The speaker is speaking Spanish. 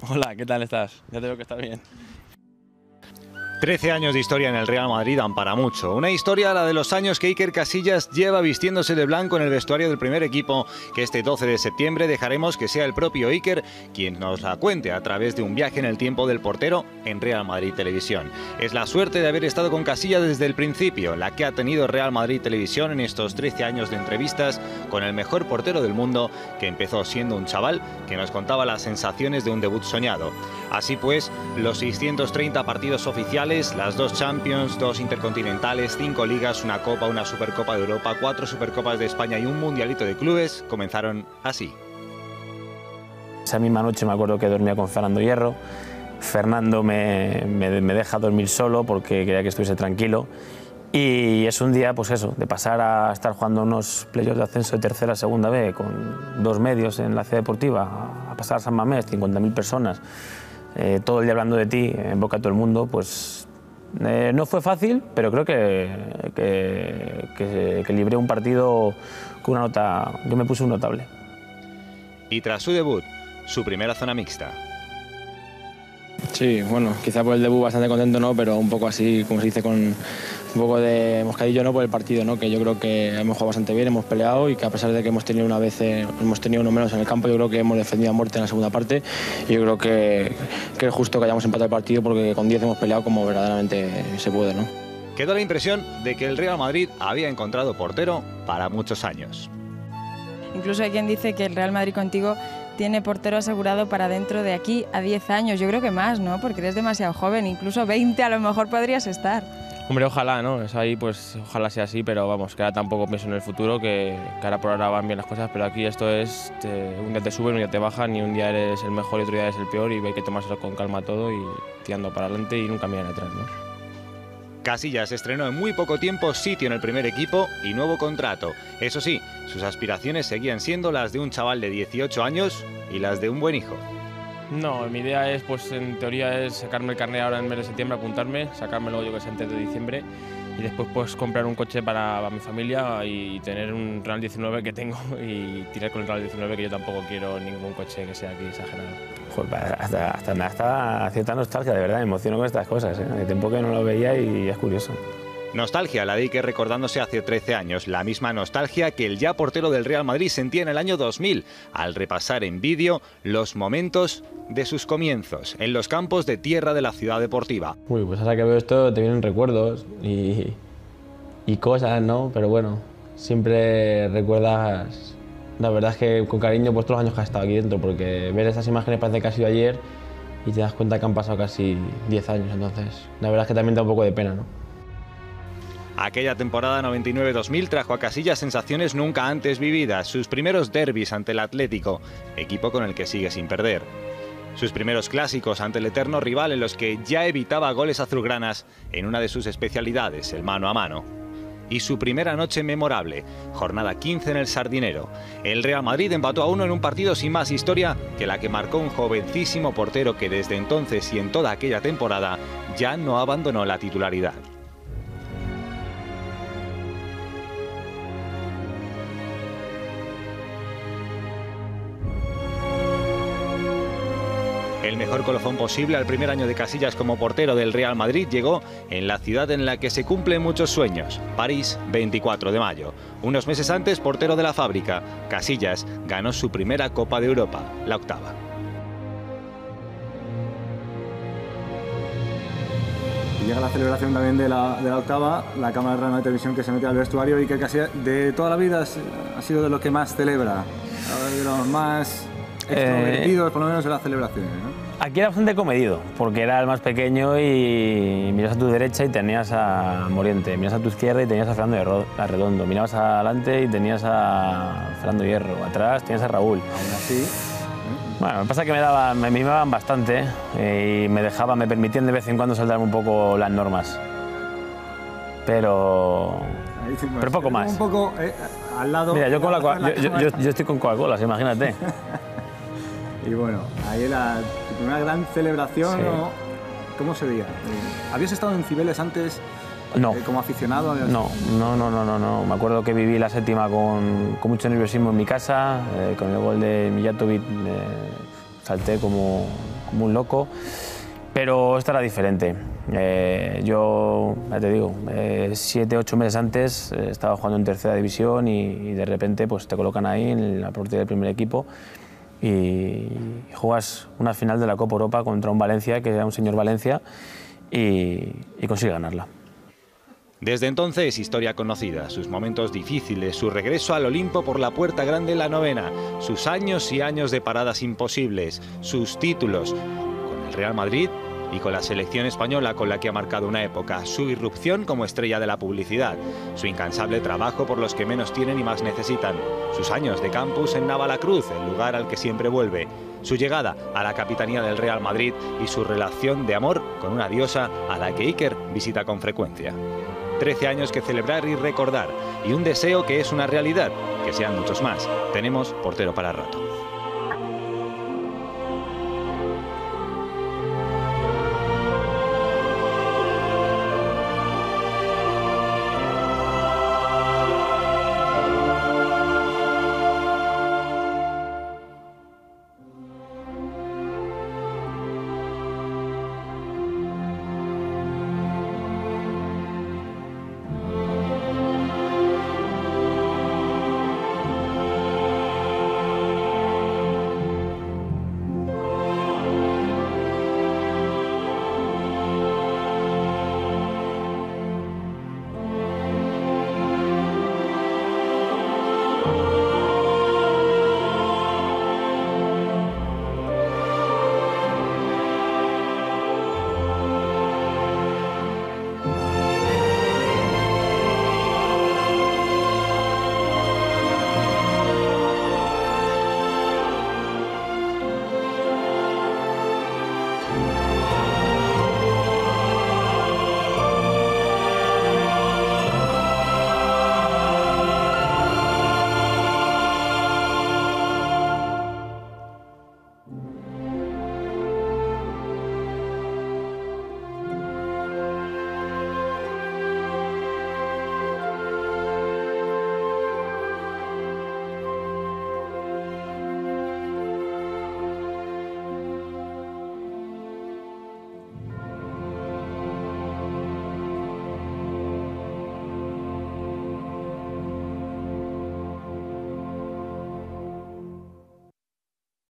Hola, ¿qué tal estás? Ya te veo que estás bien. 13 años de historia en el Real Madrid dan para mucho. Una historia, la de los años que Iker Casillas lleva vistiéndose de blanco en el vestuario del primer equipo, que este 12 de septiembre dejaremos que sea el propio Iker quien nos la cuente a través de un viaje en el tiempo del portero en Real Madrid Televisión. Es la suerte de haber estado con Casillas desde el principio, la que ha tenido Real Madrid Televisión en estos 13 años de entrevistas con el mejor portero del mundo, que empezó siendo un chaval que nos contaba las sensaciones de un debut soñado. Así pues, los 630 partidos oficiales, las 2 Champions, 2 Intercontinentales, 5 Ligas, una Copa, una Supercopa de Europa, 4 Supercopas de España y un Mundialito de Clubes comenzaron así. Esa misma noche me acuerdo que dormía con Fernando Hierro. Fernando me deja dormir solo porque quería que estuviese tranquilo. Y es un día, pues eso, de pasar a estar jugando unos playoffs de ascenso de tercera a segunda B con 2 medios en la ciudad deportiva, a pasar a San Mamés, 50.000 personas, todo el día hablando de ti, en boca de todo el mundo, pues no fue fácil, pero creo que libré un partido con una nota, yo me puse un notable. Y tras su debut, su primera zona mixta. Sí, bueno, quizá por el debut bastante contento, ¿no? Pero un poco así, como se dice, con un poco de moscadillo, ¿no? Por el partido, ¿no? Que yo creo que hemos jugado bastante bien, hemos peleado y que a pesar de que hemos tenido uno menos en el campo, yo creo que hemos defendido a muerte en la segunda parte y yo creo que es justo que hayamos empatado el partido porque con 10 hemos peleado como verdaderamente se puede, ¿no? Quedó la impresión de que el Real Madrid había encontrado portero para muchos años. Incluso hay quien dice que el Real Madrid contigo tiene portero asegurado para dentro de aquí a 10 años. Yo creo que más, ¿no? Porque eres demasiado joven, incluso 20 a lo mejor podrías estar. Hombre, ojalá, ¿no? Es ahí, pues ojalá sea así, pero vamos, que ahora tampoco pienso en el futuro, que ahora por ahora van bien las cosas, pero aquí esto es, un día te suben, un día te bajan y un día eres el mejor y otro día eres el peor y hay que tomárselo con calma todo y tirando para adelante y nunca mirar atrás, ¿no? Casillas estrenó en muy poco tiempo sitio en el primer equipo y nuevo contrato. Eso sí, sus aspiraciones seguían siendo las de un chaval de 18 años y las de un buen hijo. No, mi idea es, pues en teoría es sacarme el carnet ahora en el mes de septiembre, apuntarme, sacármelo yo que sé antes de diciembre y después pues comprar un coche para mi familia y tener un Renault 19 que tengo y tirar con el Renault 19, que yo tampoco quiero ningún coche que sea aquí exagerado. Joder, hasta cierta nostalgia, de verdad, me emociono con estas cosas, ¿eh? De tiempo que no lo veía y es curioso. Nostalgia, la de Iker recordándose hace 13 años, la misma nostalgia que el ya portero del Real Madrid sentía en el año 2000, al repasar en vídeo los momentos de sus comienzos en los campos de tierra de la ciudad deportiva. Uy, pues ahora que veo esto te vienen recuerdos y cosas, ¿no? Pero bueno, siempre recuerdas, la verdad es que con cariño pues todos los años que has estado aquí dentro, porque ver esas imágenes parece que ha sido ayer y te das cuenta que han pasado casi 10 años, entonces la verdad es que también da un poco de pena, ¿no? Aquella temporada 99-2000 trajo a Casillas sensaciones nunca antes vividas, sus primeros derbis ante el Atlético, equipo con el que sigue sin perder. Sus primeros clásicos ante el eterno rival en los que ya evitaba goles azulgranas en una de sus especialidades, el mano a mano. Y su primera noche memorable, jornada 15 en el Sardinero. El Real Madrid empató a 1 en un partido sin más historia que la que marcó un jovencísimo portero que desde entonces y en toda aquella temporada ya no abandonó la titularidad. El mejor colofón posible al primer año de Casillas como portero del Real Madrid llegó en la ciudad en la que se cumplen muchos sueños, París, 24 de mayo. Unos meses antes, portero de la Fábrica, Casillas ganó su primera Copa de Europa, la octava. Y llega la celebración también de la octava, la cámara de Real Madrid Televisión que se mete al vestuario y que Casillas de toda la vida ha sido de los que más celebra, de los más extrovertidos, por lo menos en las celebraciones, ¿no? Aquí era bastante comedido, porque era el más pequeño y miras a tu derecha y tenías a Moriente, miras a tu izquierda y tenías a Fernando Arredondo, mirabas adelante y tenías a Fernando Hierro, atrás tenías a Raúl. Aún así... Bueno, me pasa que me mimaban bastante y me permitían de vez en cuando saltarme un poco las normas. Pero poco más. Un poco al lado... Mira, yo estoy con Coca-Cola, imagínate. Y bueno, ahí una gran celebración, Sí. ¿no? ¿Cómo se veía? ¿Habías estado en Cibeles antes No. como aficionado? No. Me acuerdo que viví la séptima con mucho nerviosismo en mi casa, con el gol de Mijatovic salté como como un loco, pero esta era diferente. Yo, ya te digo, 7 u 8 meses antes estaba jugando en tercera división y de repente pues, te colocan ahí en la portería del primer equipo y juegas una final de la Copa Europa contra un Valencia, que era un señor Valencia, y consigue ganarla. Desde entonces, historia conocida, sus momentos difíciles, su regreso al Olimpo por la puerta grande en la novena, sus años y años de paradas imposibles, sus títulos con el Real Madrid y con la selección española con la que ha marcado una época, su irrupción como estrella de la publicidad, su incansable trabajo por los que menos tienen y más necesitan, sus años de campus en Navalacruz, el lugar al que siempre vuelve, su llegada a la capitanía del Real Madrid y su relación de amor con una diosa a la que Iker visita con frecuencia. 13 años que celebrar y recordar, y un deseo que es una realidad, que sean muchos más. Tenemos portero para rato.